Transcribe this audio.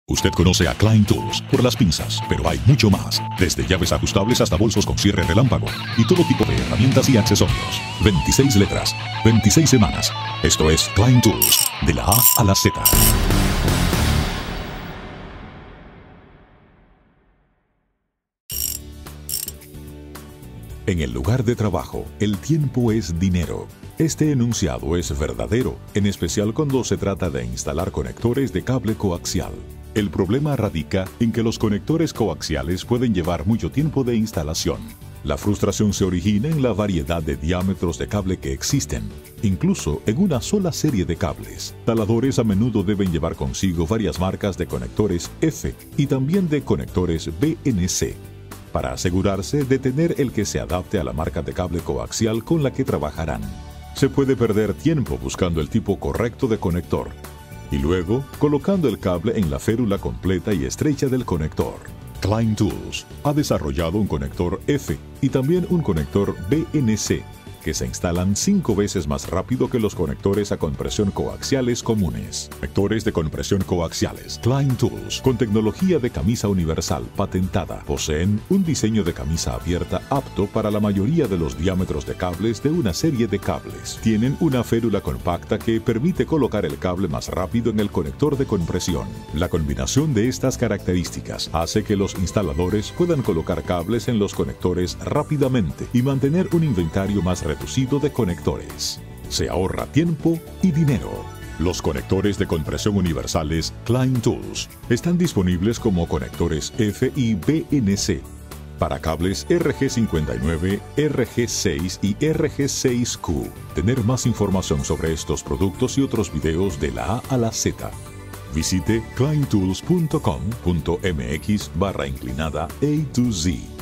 Usted conoce a Klein Tools por las pinzas, pero hay mucho más. Desde llaves ajustables hasta bolsos con cierre relámpago y todo tipo de herramientas y accesorios. 26 letras, 26 semanas. Esto es Klein Tools, de la A a la Z. En el lugar de trabajo, el tiempo es dinero. Este enunciado es verdadero, en especial cuando se trata de instalar conectores de cable coaxial. El problema radica en que los conectores coaxiales pueden llevar mucho tiempo de instalación. La frustración se origina en la variedad de diámetros de cable que existen, incluso en una sola serie de cables. Taladores a menudo deben llevar consigo varias marcas de conectores F y también de conectores BNC, para asegurarse de tener el que se adapte a la marca de cable coaxial con la que trabajarán. Se puede perder tiempo buscando el tipo correcto de conector y luego colocando el cable en la férula completa y estrecha del conector. Klein Tools ha desarrollado un conector F y también un conector BNC que se instalan 5 veces más rápido que los conectores a compresión coaxiales comunes. Conectores de compresión coaxiales Klein Tools, con tecnología de camisa universal patentada, poseen un diseño de camisa abierta apto para la mayoría de los diámetros de cables de una serie de cables. Tienen una férula compacta que permite colocar el cable más rápido en el conector de compresión. La combinación de estas características hace que los instaladores puedan colocar cables en los conectores rápidamente y mantener un inventario más reducido de conectores. Se ahorra tiempo y dinero. Los conectores de compresión universales Klein Tools están disponibles como conectores F y BNC para cables RG59, RG6 y RG6Q. Tener más información sobre estos productos y otros videos de la A a la Z, visite kleintools.com.mx/A to Z.